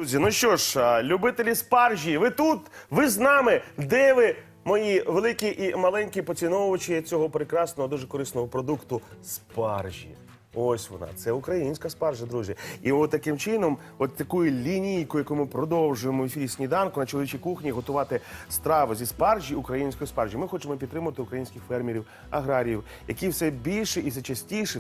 Друзі, ну що ж, любителі спаржі, ви тут, ви з нами, де ви, мої великі і маленькі поціновувачі цього прекрасного, дуже корисного продукту спаржі. Ось вона, це українська спаржа, друзі. І от таким чином, от такою лінійкою, яку ми продовжуємо в ефірі «Сніданку» на чоловічій кухні, готувати страви зі спаржі, української спаржі. Ми хочемо підтримати українських фермерів, аграріїв, які все більше і все частіше,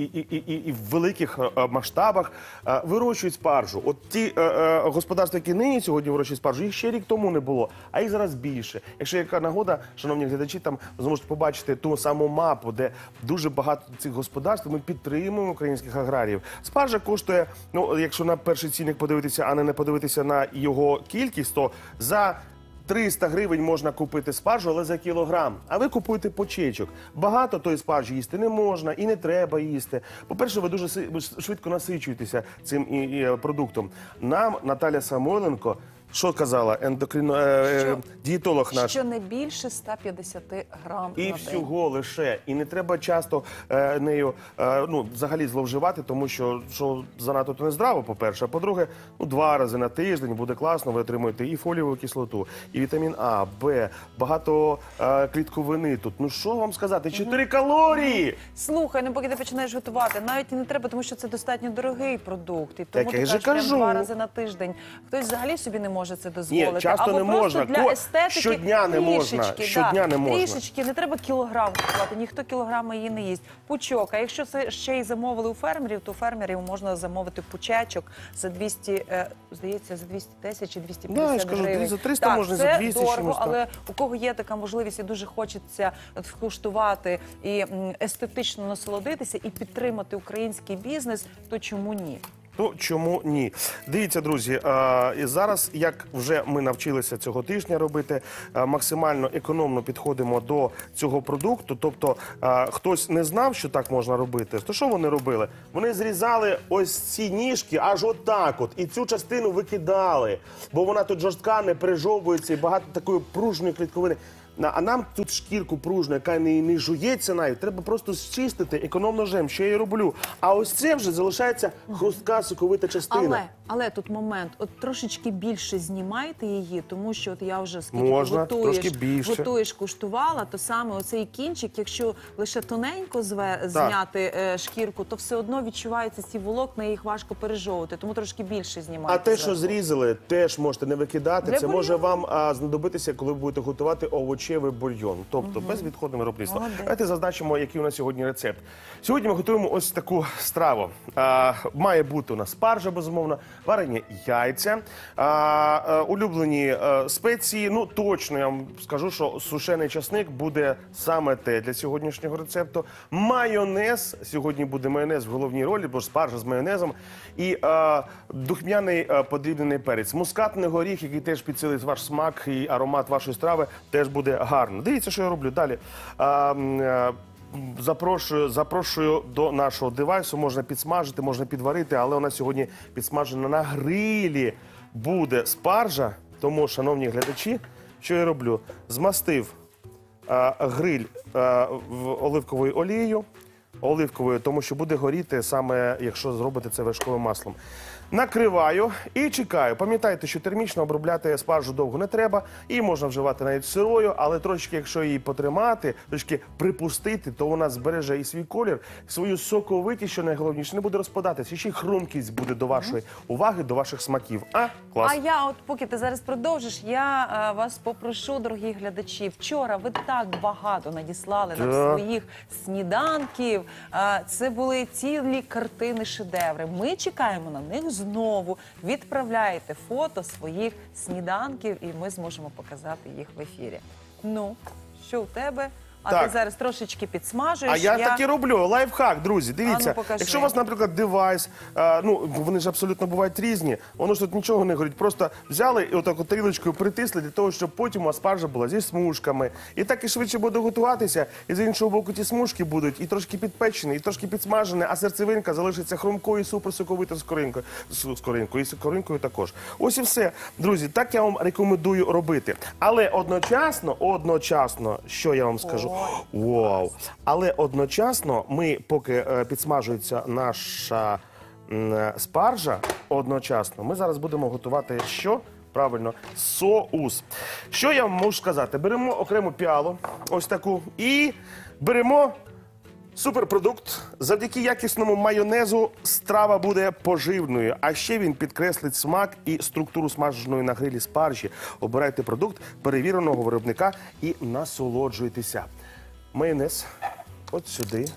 і в великих масштабах вирощують спаржу. От ті господарства, які нині сьогодні вирощують спаржу, їх ще рік тому не було, а їх зараз більше. Якщо яка нагода, шановні глядачі, там зможете побачити ту саму мапу, де дуже багато цих господарств, ми підтримуємо українських аграріїв. Спаржа коштує, ну, якщо на перший цінник подивитися, а не подивитися на його кількість, то за 300 гривень можна купити спаржу, але за кілограм. А ви купуєте почечок. Багато тої спаржі їсти не можна і не треба їсти. По-перше, ви дуже швидко насичуєтеся цим продуктом. Нам Наталя Самойленко, що казала дієтолог наш? Що не більше 150 грам і на день. всього лише. І не треба часто нею взагалі зловживати, тому що занадто то не здраво, по-перше. А по-друге, 2 рази на тиждень буде класно, ви отримуєте і фолієву кислоту, і вітамін А, Б, багато клітковини тут. Ну що вам сказати, 4 калорії! Слухай, ну поки ти починаєш готувати, навіть і не треба, тому що це достатньо дорогий продукт. І тому Так, ти я же кажеш, кажу. 2 рази на тиждень. Хтось взагалі собі не може це дозволити. Ні, часто або не просто можна. для естетики Щодня не можна. трішечки, Щодня не можна. Трішечки, не треба кілограм купувати, ніхто кілограма її не їсть. Пучок, а якщо це ще й замовили у фермерів, то у фермерів можна замовити пучечок за 200, здається, за 210 чи 250 я ж кажу, гривень. за 300 можна, за 200 це дорого, чимось, так. але у кого є така можливість і дуже хочеться вкуштувати і естетично насолодитися і підтримати український бізнес, то чому ні? То чому ні? Дивіться, друзі, і зараз, як вже ми навчилися цього тижня робити, максимально економно підходимо до цього продукту. Тобто, хтось не знав, що так можна робити, то що вони робили? Вони зрізали ось ці ніжки аж отак от, і цю частину викидали, бо вона тут жорстка, не пережовується і багато такої пружної клітковини. А нам тут шкірку пружну, яка не жується навіть, треба просто зчистити економно ножем, що я і роблю. А ось це вже залишається хрустка, соковита частина. Але тут момент, от трошечки більше знімайте її, тому що от я вже Можна, трошки більше. готуєш, куштувала, то саме оцей кінчик, якщо лише тоненько зняти шкірку, то все одно відчуваються ці волокна, і їх важко пережовувати, тому трошки більше знімайте. А те, що зрізали, теж можете не викидати. Для це може бульйону. вам знадобитися, коли ви будете готувати овочевий бульйон, тобто безвідходне виробництво. Молодець. Давайте зазначимо, який у нас сьогодні рецепт. Сьогодні ми готуємо ось таку страву. Має бути у нас спаржа, безумовно, варені яйця, улюблені спеції. Ну, точно, я вам скажу, що сушений часник буде саме те для сьогоднішнього рецепту. Майонез, сьогодні буде майонез в головній ролі, бо ж спаржа з майонезом. І духмяний подрібнений перець. Мускатний горіх, який теж підсилить ваш смак і аромат вашої страви, теж буде гарно. Дивіться, що я роблю далі. Запрошую до нашого девайсу. Можна підсмажити, можна підварити, але у нас сьогодні підсмажена на грилі буде спаржа. Тому, шановні глядачі, що я роблю? Змастив гриль оливковою олією. Оливковою, тому що буде горіти саме, якщо зробити це вершковим маслом. Накриваю і чекаю. Пам'ятайте, що термічно обробляти спаржу довго не треба. Її можна вживати навіть сирою, але трошки, якщо її потримати, трошки припустити, то вона збереже і свій колір, свою соковитість, що найголовніше, не буде розпадатися. І ще й хрумкість буде до вашої уваги, до ваших смаків. Клас. А я, от поки ти зараз продовжиш, я вас попрошу, дорогі глядачі, вчора ви так багато надіслали нам своїх сніданків. Це були цілі картини, шедеври. Ми чекаємо на них знову. Відправляйте фото своїх сніданків, і ми зможемо показати їх в ефірі. Ну, що у тебе? А Так. ти зараз трошечки підсмажуєш. А я так і роблю. Лайфхак, друзі. Дивіться, покажи. якщо у вас, наприклад, девайс, вони ж абсолютно бувають різні, воно ж тут нічого не горить. Просто взяли і отак от тарілочкою притисли для того, щоб потім спаржа була зі смужками. І так і швидше буде готуватися. І з іншого боку ті смужки будуть і трошки підпечені, і трошки підсмажені, а серцевинка залишиться хрумкою і суперсоковитою з коринкою. І з коринкою також. Ось і все. Друзі, так я вам рекомендую робити. Але одночасно, що я вам скажу? Вау! Але одночасно ми, поки підсмажується наша спаржа одночасно, ми зараз будемо готувати що? Правильно, соус. Що я вам можу сказати? Беремо окрему піалу, ось таку, і беремо суперпродукт. Завдяки якісному майонезу страва буде поживною, а ще він підкреслить смак і структуру смаженої на грилі спаржі. Обирайте продукт перевіреного виробника і насолоджуйтеся. Майонез от сюди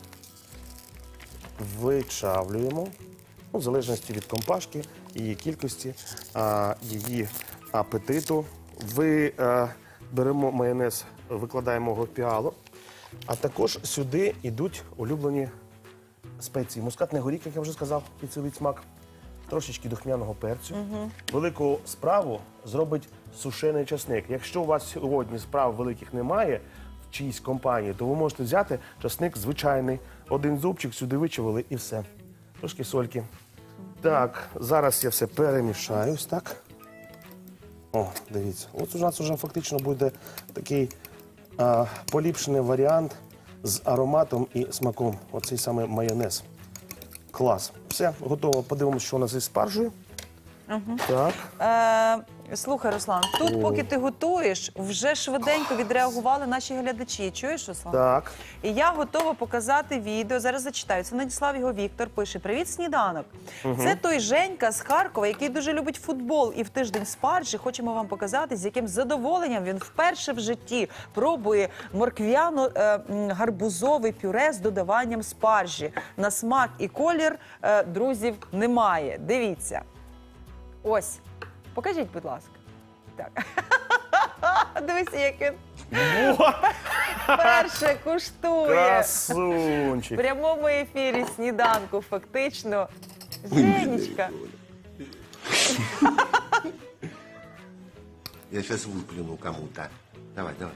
вичавлюємо, в залежності від компашки, її кількості, її апетиту. Беремо майонез, викладаємо його в піалу. А також сюди йдуть улюблені спеції. Мускатний горіх, як я вже сказав, підсилить смак. Трошечки духмяного перцю. Велику справу зробить сушений часник. Якщо у вас сьогодні справ великих немає в чиїсь компанії, то ви можете взяти часник звичайний. Один зубчик сюди вичавили і все. Трошки сольки. Так, зараз я все перемішаю. Ось так. О, дивіться. Ось у нас вже фактично буде такий поліпшений варіант з ароматом і смаком. Оцей саме майонез. Клас. Все, готово. Подивимося, що у нас із спаржею. Так. Слухай, Руслан, тут, поки ти готуєш, вже швиденько відреагували наші глядачі. Чуєш, Руслан? Так. І я готова показати відео. Зараз зачитаю. Це надіслав його Віктор. Пише: «Привіт, сніданок». Це той Женька з Харкова, який дуже любить футбол. І в тиждень спаржі хочемо вам показати, з яким задоволенням він вперше в житті пробує морквяно-гарбузовий пюре з додаванням спаржі. На смак і колір друзів немає. Дивіться. Ось. Покажіть, будь ласка. Так. Дивіться, як він перше куштує. Красунчик. В прямому ефірі сніданку, фактично. Женечка. Я сейчас выплюну кому-то. Давай, давай.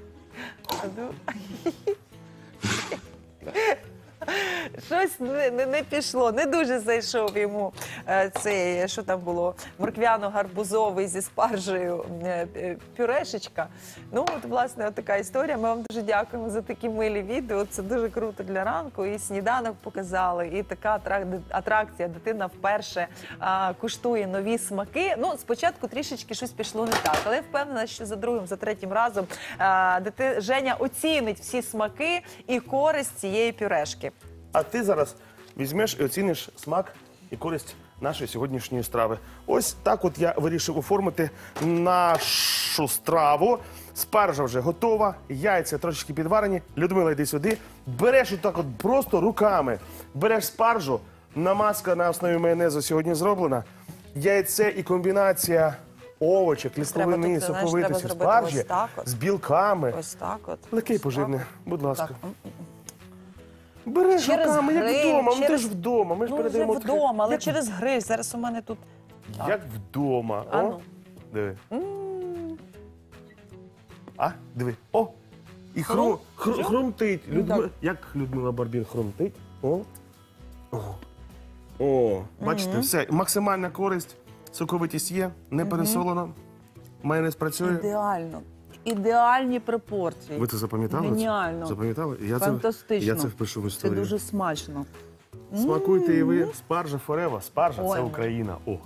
Щось не пішло, не дуже зайшов йому цей, що там було, морквяно-гарбузовий зі спаржею пюрешечка. Ну, от, власне, от така історія. Ми вам дуже дякуємо за такі милі відео. Це дуже круто для ранку. І сніданок показали, і така атракція. Дитина вперше куштує нові смаки. Ну, спочатку трішечки щось пішло не так, але я впевнена, що за другим, за третім разом Женя оцінить всі смаки і користь цієї пюрешки. А ти зараз візьмеш і оціниш смак і користь нашої сьогоднішньої страви. Ось так от я вирішив оформити нашу страву. Спаржа вже готова, яйця трошечки підварені. Людмила, йди сюди. Береш отак от просто руками. Береш спаржу, намазка на основі майонезу сьогодні зроблена. Яйце і комбінація овочів, клістовини, соковитості, спаржі з білками. Ось так от. Легкий поживний, будь ласка. Береш Через руками, як гриль, вдома, ми через- ж вдома, ми ж Ну, вже передаємо... вдома, але як, через гриль. Зараз у мене тут... як вдома. А О, ну. диви. А, диви. О, і хрумтить. Як Людмила Барбір хрумтить. О. О, бачите, все, максимальна користь, соковитість є, не пересолено, майонез працює. Ідеально. Ідеальні пропорції. Ви це запам'ятали? Геніально. Запам'ятали? Фантастично. Я це впишу в Це історію. дуже смачно. Смакуйте і ви. Спаржа Форева. Спаржа – це Ой. Україна. О.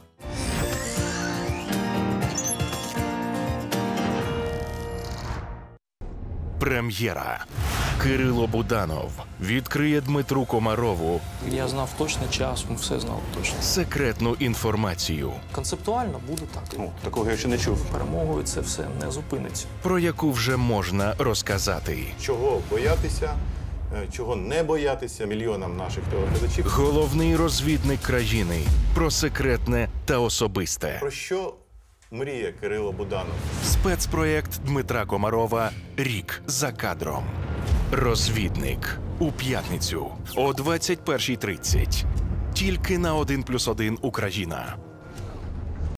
Прем'єра. Кирило Буданов відкриє Дмитру Комарову Я знав точно час, ми все знали точно. секретну інформацію, Концептуально буде так. Ну, такого я ще не чув. Перемогою це все не зупиниться. про яку вже можна розказати. Чого боятися, чого не боятися мільйонам наших телеглядачів. Головний розвідник країни про секретне та особисте. Про що мріє Кирило Буданов? Спецпроєкт Дмитра Комарова «Рік за кадром». Розвідник. У п'ятницю о 21:30. Тільки на 1+1 Україна.